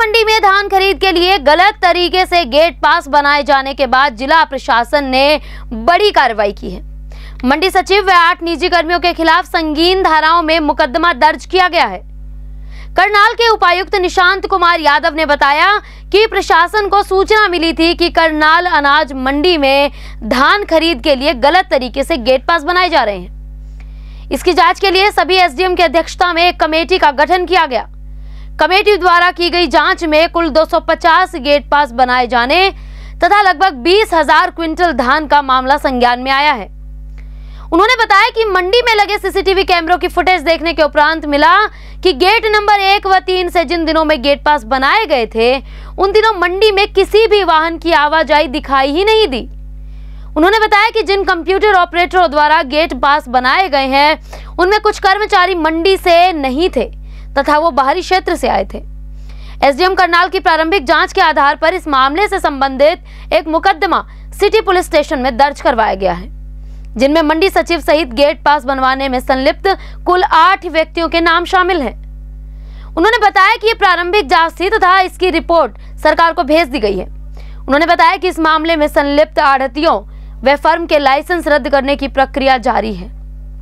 मंडी में धान खरीद के लिए गलत तरीके से गेट पास बनाए जाने के बाद जिला प्रशासन ने बड़ी कार्रवाई की है। मंडी सचिव व 8 निजी कर्मियों के खिलाफ संगीन धाराओं में मुकदमा दर्ज किया गया है। करनाल के उपायुक्त निशांत कुमार यादव ने बताया कि प्रशासन को सूचना मिली थी कि करनाल अनाज मंडी में धान खरीद के लिए गलत तरीके से गेट पास बनाए जा रहे हैं। इसकी जांच के लिए सभी एसडीएम की अध्यक्षता में एक कमेटी का गठन किया गया। कमेटी द्वारा की गई जांच में कुल 250 गेट पास बनाए जाने तथा लगभग 20,000 क्विंटल धान का मामला संज्ञान में आया है। उन्होंने बताया कि मंडी में लगे सीसीटीवी कैमरों की फुटेज देखने के उपरांत मिला कि गेट नंबर 1 व 3 से जिन दिनों में गेट पास बनाए गए थे उन दिनों मंडी में किसी भी वाहन की आवाजाही दिखाई ही नहीं दी। उन्होंने बताया कि जिन कंप्यूटर ऑपरेटरों द्वारा गेट पास बनाए गए हैं उनमें कुछ कर्मचारी मंडी से नहीं थे तथा वो बाहरी क्षेत्र से आए थे। एसडीएम करनाल की प्रारंभिक जांच के आधार पर इस मामले से संबंधित एक मुकदमा सिटी पुलिस स्टेशन में दर्ज करवाया गया है, जिनमें मंडी सचिव सहित गेट पास बनवाने में संलिप्त कुल 8 व्यक्तियों के नाम शामिल हैं। उन्होंने बताया कि ये प्रारंभिक जांच थी तथा इसकी रिपोर्ट सरकार को भेज दी गई है। उन्होंने बताया कि इस मामले में संलिप्त आढ़तियों व फर्म के लाइसेंस रद्द करने की प्रक्रिया जारी है।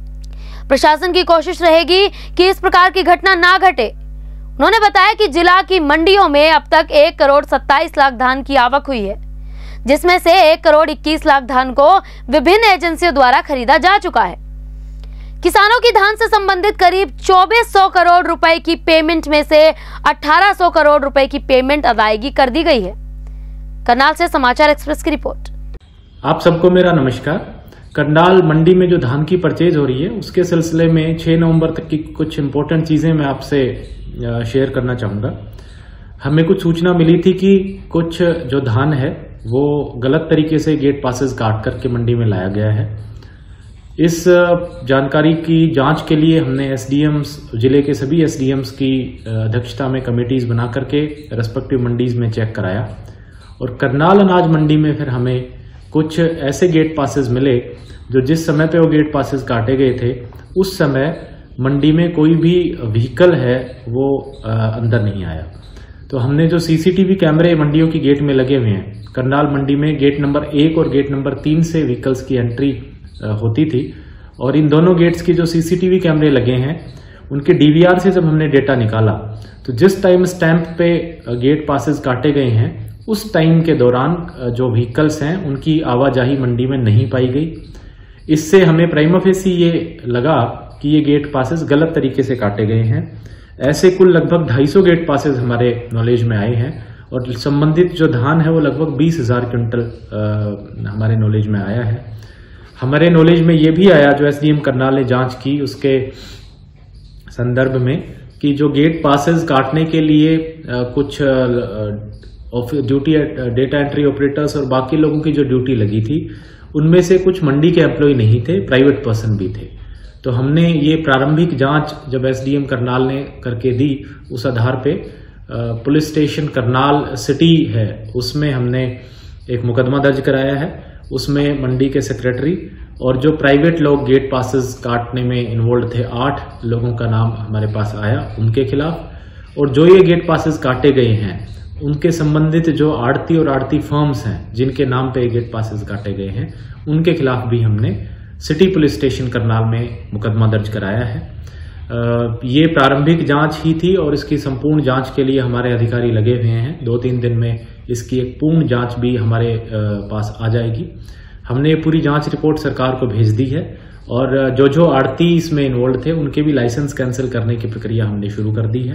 प्रशासन की कोशिश रहेगी कि इस प्रकार की घटना ना घटे। उन्होंने बताया कि जिला की मंडियों में अब तक 1 करोड़ 27 लाख धान की आवक हुई है, जिसमें से 1 करोड़ 21 लाख धान को विभिन्न एजेंसियों द्वारा खरीदा जा चुका है। किसानों की धान से संबंधित करीब 2400 करोड़ रुपए की पेमेंट में से 1800 करोड़ रुपए की पेमेंट अदायगी कर दी गई है। करनाल से समाचार एक्सप्रेस की रिपोर्ट। आप सबको मेरा नमस्कार। करनाल मंडी में जो धान की परचेज हो रही है उसके सिलसिले में 6 नवंबर तक की कुछ इंपॉर्टेंट चीजें मैं आपसे शेयर करना चाहूंगा। हमें कुछ सूचना मिली थी कि कुछ जो धान है वो गलत तरीके से गेट पासेस काट करके मंडी में लाया गया है। इस जानकारी की जांच के लिए हमने एसडीएम्स, जिले के सभी एसडीएम्स की अध्यक्षता में कमेटीज बना करके रेस्पेक्टिव मंडीज में चेक कराया और करनाल अनाज मंडी में फिर हमें कुछ ऐसे गेट पासेस मिले जो जिस समय पे वो गेट पासेस काटे गए थे उस समय मंडी में कोई भी व्हीकल है वो अंदर नहीं आया। तो हमने जो सीसीटीवी कैमरे मंडियों की गेट में लगे हुए हैं, करनाल मंडी में गेट नंबर 1 और गेट नंबर 3 से व्हीकल्स की एंट्री होती थी और इन दोनों गेट्स की जो सीसीटीवी कैमरे लगे हैं उनके डीवीआर से जब हमने डेटा निकाला तो जिस टाइम स्टैंप पे गेट पासेस काटे गए हैं उस टाइम के दौरान जो व्हीकल्स हैं उनकी आवाजाही मंडी में नहीं पाई गई। इससे हमें प्राइमा फेसी ये लगा कि ये गेट पासेस गलत तरीके से काटे गए हैं। ऐसे कुल लगभग 250 गेट पासेस हमारे नॉलेज में आए हैं और संबंधित जो धान है वो लगभग 20,000 क्विंटल हमारे नॉलेज में आया है। हमारे नॉलेज में ये भी आया, जो एसडीएम करनाल ने जांच की उसके संदर्भ में, कि जो गेट पासेस काटने के लिए कुछ ड्यूटी डेटा एंट्री ऑपरेटर्स और बाकी लोगों की जो ड्यूटी लगी थी उनमें से कुछ मंडी के एम्प्लॉय नहीं थे, प्राइवेट पर्सन भी थे। तो हमने ये प्रारंभिक जांच जब एसडीएम करनाल ने करके दी उस आधार पे पुलिस स्टेशन करनाल सिटी है उसमें हमने एक मुकदमा दर्ज कराया है। उसमें मंडी के सेक्रेटरी और जो प्राइवेट लोग गेट पासेस काटने में इन्वॉल्व थे 8 लोगों का नाम हमारे पास आया उनके खिलाफ, और जो ये गेट पासेस काटे गए हैं उनके संबंधित जो आड़ती और आड़ती फर्म्स हैं जिनके नाम पे गेट पासेस काटे गए हैं उनके खिलाफ भी हमने सिटी पुलिस स्टेशन करनाल में मुकदमा दर्ज कराया है। ये प्रारंभिक जांच ही थी और इसकी संपूर्ण जांच के लिए हमारे अधिकारी लगे हुए हैं। 2-3 दिन में इसकी एक पूर्ण जांच भी हमारे पास आ जाएगी। हमने ये पूरी जांच रिपोर्ट सरकार को भेज दी है और जो आड़ती इसमें इन्वॉल्व थे उनके भी लाइसेंस कैंसिल करने की प्रक्रिया हमने शुरू कर दी है।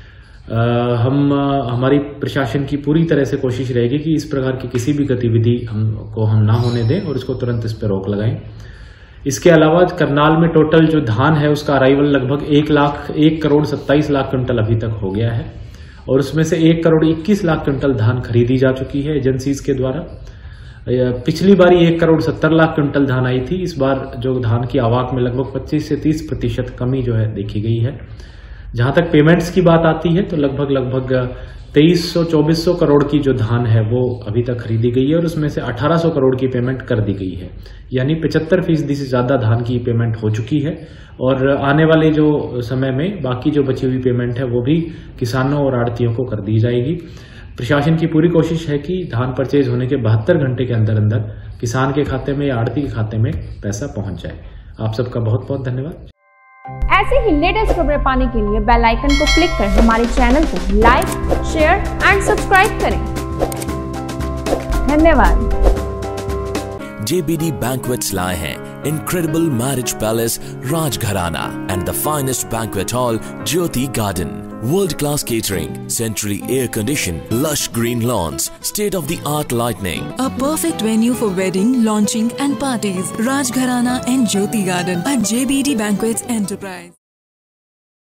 हमारी प्रशासन की पूरी तरह से कोशिश रहेगी कि इस प्रकार की किसी भी गतिविधि हम ना होने दें और इसको तुरंत इस पर रोक लगाएं। इसके अलावा करनाल में टोटल जो धान है उसका अराइवल लगभग 1 करोड़ 27 लाख क्विंटल अभी तक हो गया है और उसमें से 1 करोड़ 21 लाख क्विंटल धान खरीदी जा चुकी है एजेंसीज के द्वारा। पिछली बारी 1 करोड़ 70 लाख क्विंटल धान आई थी। इस बार जो धान की आवक में लगभग 25 से 30% कमी जो है देखी गई है। जहां तक पेमेंट्स की बात आती है तो लगभग 2300-2400 करोड़ की जो धान है वो अभी तक खरीदी गई है और उसमें से 1800 करोड़ की पेमेंट कर दी गई है, यानी 75% से ज़्यादा धान की पेमेंट हो चुकी है। और आने वाले जो समय में बाकी जो बची हुई पेमेंट है वो भी किसानों और आड़तियों को कर दी जाएगी। प्रशासन की पूरी कोशिश है कि धान परचेज होने के 72 घंटे के अंदर अंदर किसान के खाते में या आड़ती के खाते में पैसा पहुंच जाए। आप सबका बहुत बहुत धन्यवाद। ऐसे ही लेटेस्ट खबरें पाने के लिए बेल आइकन को क्लिक कर हमारे चैनल को लाइक, शेयर एंड सब्सक्राइब करें। धन्यवाद। JBD Banquets लाए हैं incredible marriage palace Rajgharana and the finest banquet hall Jyoti Garden. World-class catering, centrally air-conditioned, lush green lawns, state-of-the-art lighting. A perfect venue for wedding, launching and parties. Rajgharana and Jyoti Garden at JBD Banquets Enterprise.